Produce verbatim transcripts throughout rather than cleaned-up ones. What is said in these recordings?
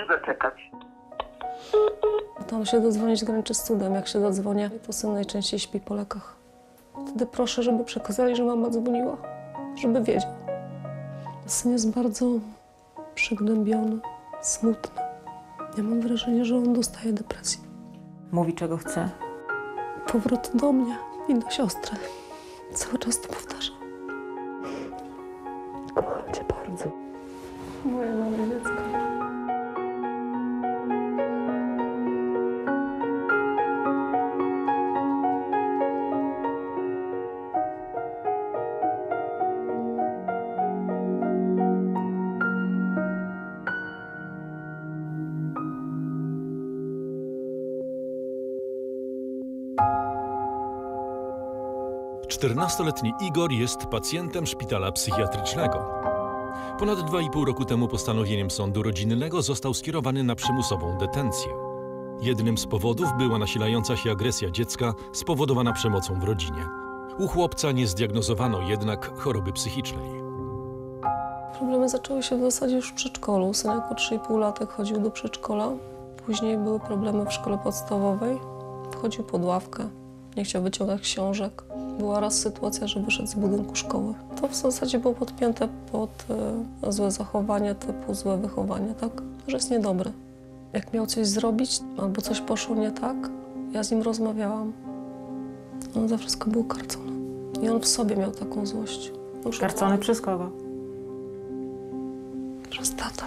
zaczekać. Tam się dodzwonić graniczy z cudem. Jak się dodzwonię, to syn najczęściej śpi po lekach. Wtedy proszę, żeby przekazali, że mama dzwoniła, żeby wiedział. Syn jest bardzo przygnębiony, smutny. Ja mam wrażenie, że on dostaje depresji. Mówi, czego chce. Powrót do mnie i do siostry. Cały czas to powtarzam. Kocham cię bardzo. Moje małe dziecko. czternastoletni Igor jest pacjentem szpitala psychiatrycznego. Ponad dwa i pół roku temu postanowieniem sądu rodzinnego został skierowany na przymusową detencję. Jednym z powodów była nasilająca się agresja dziecka spowodowana przemocą w rodzinie. U chłopca nie zdiagnozowano jednak choroby psychicznej. Problemy zaczęły się w zasadzie już w przedszkolu. Syn jako trzy i pół latek chodził do przedszkola. Później były problemy w szkole podstawowej. Wchodził pod ławkę, nie chciał wyciągać książek. Była raz sytuacja, że wyszedł z budynku szkoły. To w zasadzie było podpięte pod e, złe zachowanie typu złe wychowanie, tak? Że jest niedobry. Jak miał coś zrobić albo coś poszło nie tak, ja z nim rozmawiałam. On za wszystko był karcony. I on w sobie miał taką złość. Już Karcony przez kogo? Przez tatę.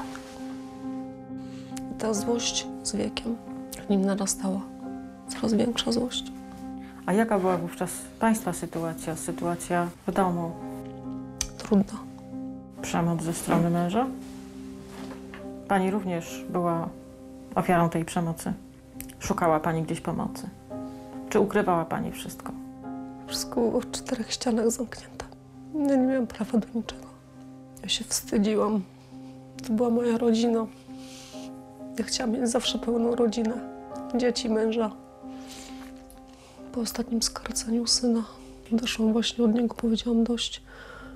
I ta złość z wiekiem w nim narastała. Coraz większa złość. A jaka była wówczas Państwa sytuacja, sytuacja w domu? Trudna. Przemoc ze strony męża? Pani również była ofiarą tej przemocy. Szukała Pani gdzieś pomocy. Czy ukrywała Pani wszystko? Wszystko było w czterech ścianach zamknięte. Ja nie miałam prawa do niczego. Ja się wstydziłam. To była moja rodzina. Ja chciałam mieć zawsze pełną rodzinę. Dzieci, męża. Po ostatnim skarceniu syna doszłam właśnie od niego, powiedziałam dość.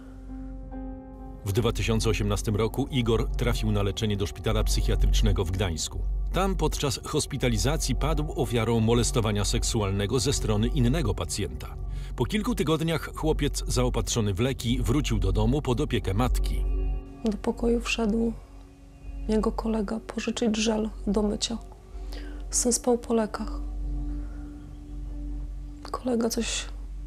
W dwa tysiące osiemnastym roku Igor trafił na leczenie do szpitala psychiatrycznego w Gdańsku. Tam podczas hospitalizacji padł ofiarą molestowania seksualnego ze strony innego pacjenta. Po kilku tygodniach chłopiec zaopatrzony w leki wrócił do domu pod opiekę matki. Do pokoju wszedł jego kolega pożyczyć żel do mycia. Syn spał po lekach. Kolega coś...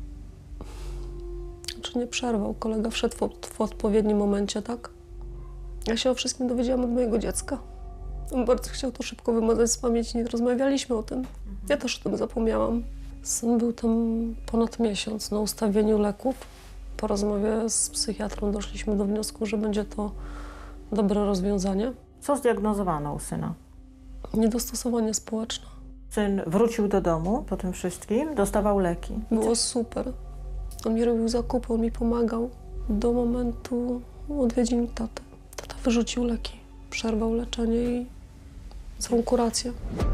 Znaczy nie przerwał. Kolega wszedł w, w odpowiednim momencie, tak? Ja się o wszystkim dowiedziałam od mojego dziecka. On bardzo chciał to szybko wymazać z pamięci. Nie rozmawialiśmy o tym. Ja też o tym zapomniałam. Syn był tam ponad miesiąc na ustawieniu leków. Po rozmowie z psychiatrą doszliśmy do wniosku, że będzie to dobre rozwiązanie. Co zdiagnozowano u syna? Niedostosowanie społeczne. Syn wrócił do domu po tym wszystkim, dostawał leki. Było super. On mi robił zakupy, on mi pomagał do momentu odwiedzin taty. Tata wyrzucił leki, przerwał leczenie i całą kurację.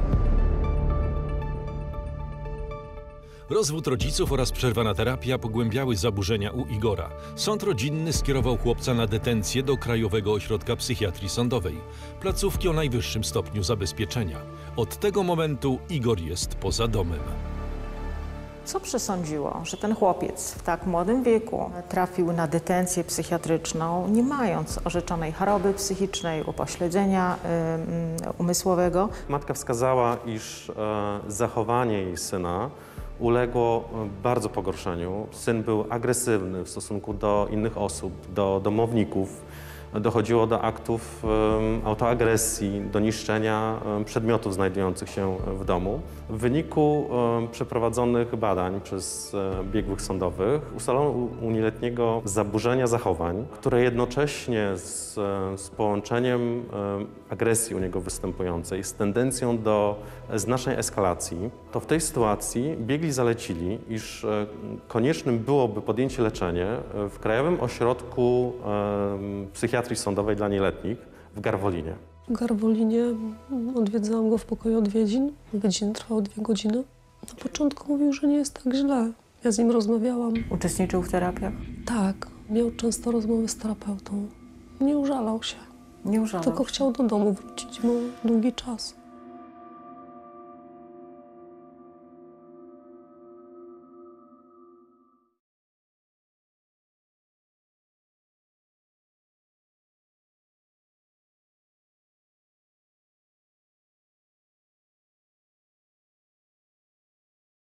Rozwód rodziców oraz przerwana terapia pogłębiały zaburzenia u Igora. Sąd rodzinny skierował chłopca na detencję do Krajowego Ośrodka Psychiatrii Sądowej, placówki o najwyższym stopniu zabezpieczenia. Od tego momentu Igor jest poza domem. Co przesądziło, że ten chłopiec w tak młodym wieku trafił na detencję psychiatryczną, nie mając orzeczonej choroby psychicznej, upośledzenia yy, umysłowego? Matka wskazała, iż e, zachowanie jej syna uległo bardzo pogorszeniu. Syn był agresywny w stosunku do innych osób, do domowników. Dochodziło do aktów um, autoagresji, do niszczenia um, przedmiotów znajdujących się w domu. W wyniku um, przeprowadzonych badań przez um, biegłych sądowych ustalono u, u nieletniego zaburzenia zachowań, które jednocześnie z, um, z połączeniem um, agresji u niego występującej, z tendencją do znacznej eskalacji, to w tej sytuacji biegli zalecili, iż um, koniecznym byłoby podjęcie leczenia w Krajowym Ośrodku um, Psychiatrii Sądowej dla Nieletnich w Garwolinie. W Garwolinie odwiedzałam go w pokoju odwiedzin. Odwiedziny trwały dwie godziny. Na początku mówił, że nie jest tak źle. Ja z nim rozmawiałam. Uczestniczył w terapiach? Tak, miał często rozmowy z terapeutą. Nie użalał się. Nie użalał Tylko się. chciał do domu wrócić, był długi czas.